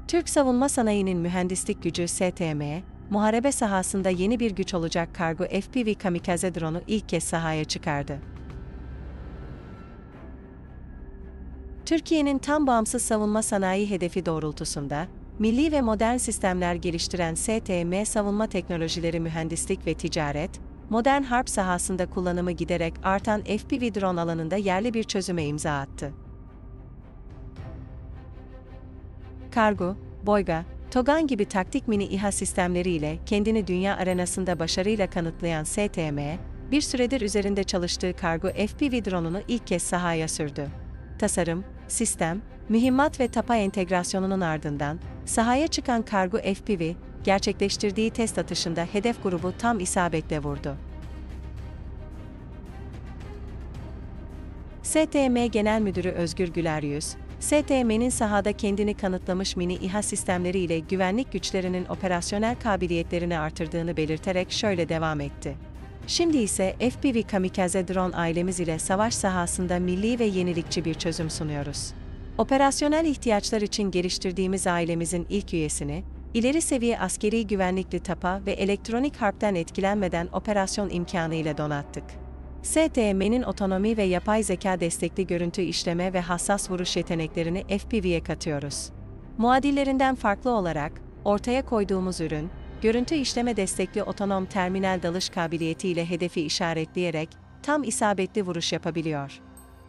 Türk savunma sanayinin mühendislik gücü STM, muharebe sahasında yeni bir güç olacak kargo FPV kamikaze drone'u ilk kez sahaya çıkardı. Türkiye'nin tam bağımsız savunma sanayi hedefi doğrultusunda, milli ve modern sistemler geliştiren STM Savunma Teknolojileri Mühendislik ve Ticaret, modern harp sahasında kullanımı giderek artan FPV drone alanında yerli bir çözüme imza attı. Kargo, Boyga, Togan gibi taktik mini İHA sistemleriyle kendini dünya arenasında başarıyla kanıtlayan STM, bir süredir üzerinde çalıştığı kargo FPV drone'unu ilk kez sahaya sürdü. Tasarım, sistem, mühimmat ve tapa entegrasyonunun ardından, sahaya çıkan kargo FPV, gerçekleştirdiği test atışında hedef grubu tam isabetle vurdu. STM Genel Müdürü Özgür Güleryüz, STM'nin sahada kendini kanıtlamış mini İHA sistemleriyle güvenlik güçlerinin operasyonel kabiliyetlerini artırdığını belirterek şöyle devam etti. Şimdi ise FPV kamikaze drone ailemiz ile savaş sahasında milli ve yenilikçi bir çözüm sunuyoruz. Operasyonel ihtiyaçlar için geliştirdiğimiz ailemizin ilk üyesini, ileri seviye askeri güvenlikli tapa ve elektronik harpten etkilenmeden operasyon imkanı ile donattık. STM'nin otonomi ve yapay zeka destekli görüntü işleme ve hassas vuruş yeteneklerini FPV'ye katıyoruz. Muadillerinden farklı olarak, ortaya koyduğumuz ürün, görüntü işleme destekli otonom terminal dalış kabiliyetiyle hedefi işaretleyerek tam isabetli vuruş yapabiliyor.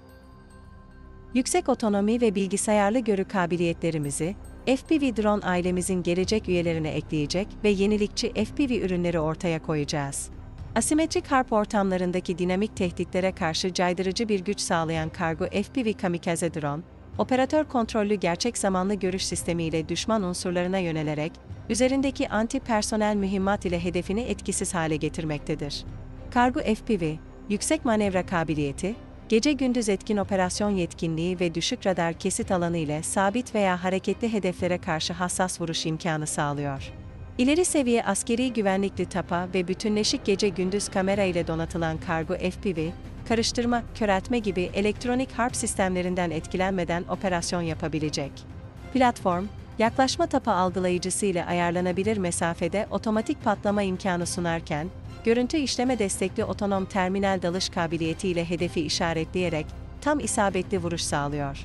Yüksek otonomi ve bilgisayarlı görü kabiliyetlerimizi, FPV drone ailemizin gelecek üyelerine ekleyecek ve yenilikçi FPV ürünleri ortaya koyacağız. Asimetrik harp ortamlarındaki dinamik tehditlere karşı caydırıcı bir güç sağlayan kargo FPV kamikaze drone, operatör kontrollü gerçek zamanlı görüş sistemiyle düşman unsurlarına yönelerek, üzerindeki anti-personel mühimmat ile hedefini etkisiz hale getirmektedir. Kargo FPV, yüksek manevra kabiliyeti, gece-gündüz etkin operasyon yetkinliği ve düşük radar kesit alanı ile sabit veya hareketli hedeflere karşı hassas vuruş imkanı sağlıyor. İleri seviye askeri güvenlikli tapa ve bütünleşik gece-gündüz kamera ile donatılan kargo FPV, karıştırma, köreltme gibi elektronik harp sistemlerinden etkilenmeden operasyon yapabilecek. Platform, yaklaşma tapa algılayıcısı ile ayarlanabilir mesafede otomatik patlama imkanı sunarken, görüntü işleme destekli otonom terminal dalış kabiliyeti ile hedefi işaretleyerek tam isabetli vuruş sağlıyor.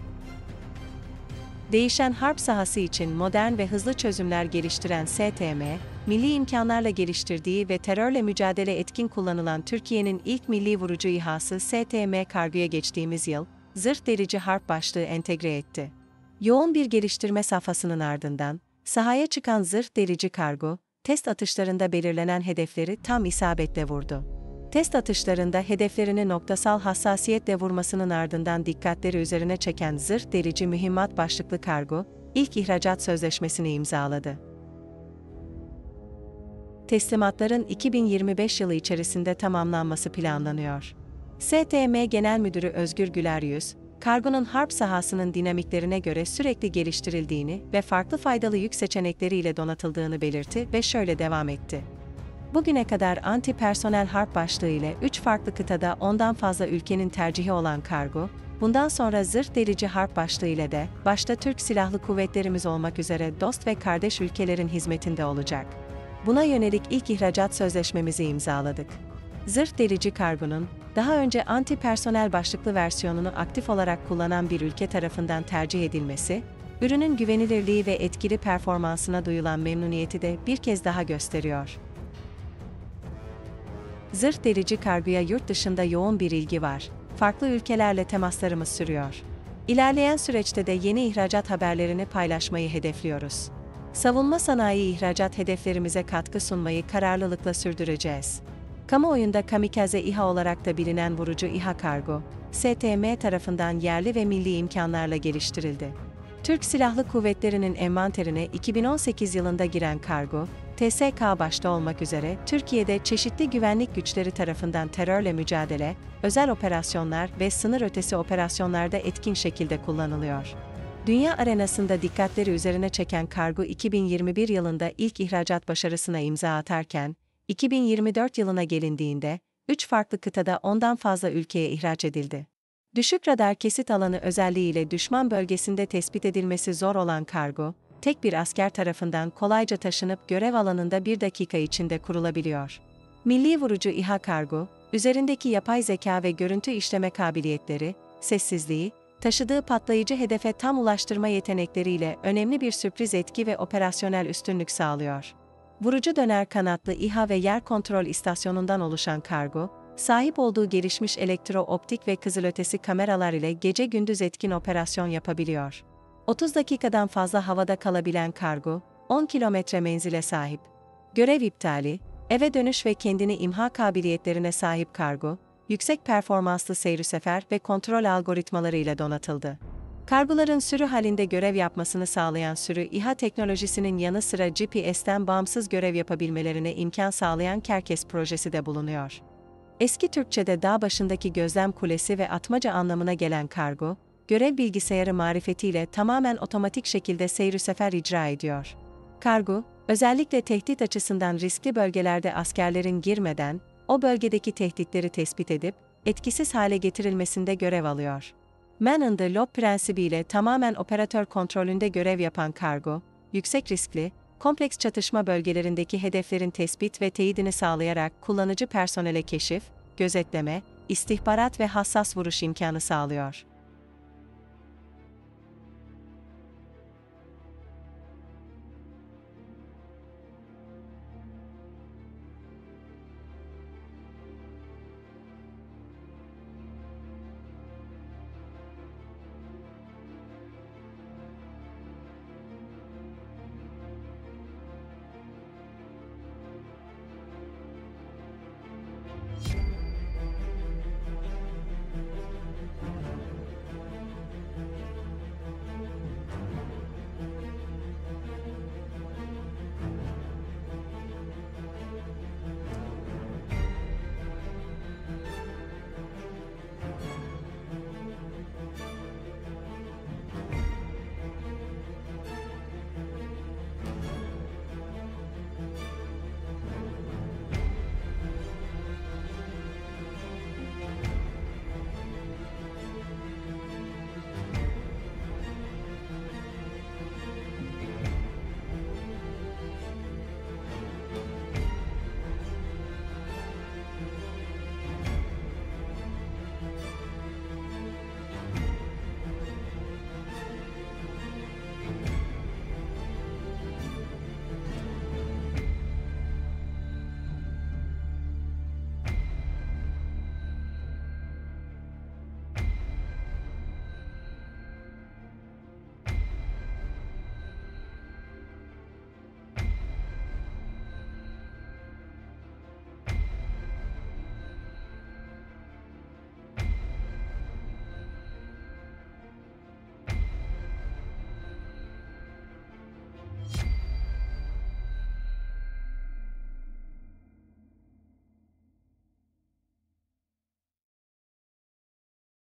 Değişen harp sahası için modern ve hızlı çözümler geliştiren STM, milli imkanlarla geliştirdiği ve terörle mücadele etkin kullanılan Türkiye'nin ilk milli vurucu İHA'sı STM Kargo'ya geçtiğimiz yıl, zırh delici harp başlığı entegre etti. Yoğun bir geliştirme safhasının ardından, sahaya çıkan zırh delici kargo, test atışlarında belirlenen hedefleri tam isabetle vurdu. Test atışlarında hedeflerini noktasal hassasiyetle vurmasının ardından dikkatleri üzerine çeken zırh delici mühimmat başlıklı kargo, ilk ihracat sözleşmesini imzaladı. Teslimatların 2025 yılı içerisinde tamamlanması planlanıyor. STM Genel Müdürü Özgür Güleryüz, kargonun harp sahasının dinamiklerine göre sürekli geliştirildiğini ve farklı faydalı yük seçenekleriyle donatıldığını belirtti ve şöyle devam etti. Bugüne kadar anti-personel harp başlığı ile 3 farklı kıtada 10'dan fazla ülkenin tercihi olan kargo, bundan sonra zırh delici harp başlığı ile de, başta Türk Silahlı Kuvvetlerimiz olmak üzere dost ve kardeş ülkelerin hizmetinde olacak. Buna yönelik ilk ihracat sözleşmemizi imzaladık. Zırh delici kargonun, daha önce anti-personel başlıklı versiyonunu aktif olarak kullanan bir ülke tarafından tercih edilmesi, ürünün güvenilirliği ve etkili performansına duyulan memnuniyeti de bir kez daha gösteriyor. Zırh delici kargoya yurt dışında yoğun bir ilgi var. Farklı ülkelerle temaslarımız sürüyor. İlerleyen süreçte de yeni ihracat haberlerini paylaşmayı hedefliyoruz. Savunma sanayi ihracat hedeflerimize katkı sunmayı kararlılıkla sürdüreceğiz. Kamuoyunda kamikaze İHA olarak da bilinen vurucu İHA kargo, STM tarafından yerli ve milli imkanlarla geliştirildi. Türk Silahlı Kuvvetleri'nin envanterine 2018 yılında giren kargo, TSK başta olmak üzere Türkiye'de çeşitli güvenlik güçleri tarafından terörle mücadele, özel operasyonlar ve sınır ötesi operasyonlarda etkin şekilde kullanılıyor. Dünya arenasında dikkatleri üzerine çeken kargo 2021 yılında ilk ihracat başarısına imza atarken, 2024 yılına gelindiğinde, 3 farklı kıtada 10'dan fazla ülkeye ihraç edildi. Düşük radar kesit alanı özelliğiyle düşman bölgesinde tespit edilmesi zor olan kargo, tek bir asker tarafından kolayca taşınıp görev alanında 1 dakika içinde kurulabiliyor. Milli vurucu İHA kargo, üzerindeki yapay zeka ve görüntü işleme kabiliyetleri, sessizliği, taşıdığı patlayıcı hedefe tam ulaştırma yetenekleriyle önemli bir sürpriz etki ve operasyonel üstünlük sağlıyor. Vurucu döner kanatlı İHA ve yer kontrol istasyonundan oluşan kargo, sahip olduğu gelişmiş elektro-optik ve kızılötesi kameralar ile gece-gündüz etkin operasyon yapabiliyor. 30 dakikadan fazla havada kalabilen kargo, 10 kilometre menzile sahip. Görev iptali, eve dönüş ve kendini imha kabiliyetlerine sahip kargo, yüksek performanslı seyir-sefer ve kontrol algoritmaları ile donatıldı. Kargoların sürü halinde görev yapmasını sağlayan sürü İHA teknolojisinin yanı sıra GPS'ten bağımsız görev yapabilmelerine imkan sağlayan Kerkes projesi de bulunuyor. Eski Türkçe'de dağ başındaki gözlem kulesi ve atmaca anlamına gelen kargo, görev bilgisayarı marifetiyle tamamen otomatik şekilde seyir-sefer icra ediyor. Kargo, özellikle tehdit açısından riskli bölgelerde askerlerin girmeden, o bölgedeki tehditleri tespit edip, etkisiz hale getirilmesinde görev alıyor. Man in the Loop prensibiyle tamamen operatör kontrolünde görev yapan kargo, yüksek riskli, kompleks çatışma bölgelerindeki hedeflerin tespit ve teyidini sağlayarak kullanıcı personele keşif, gözetleme, istihbarat ve hassas vuruş imkanı sağlıyor.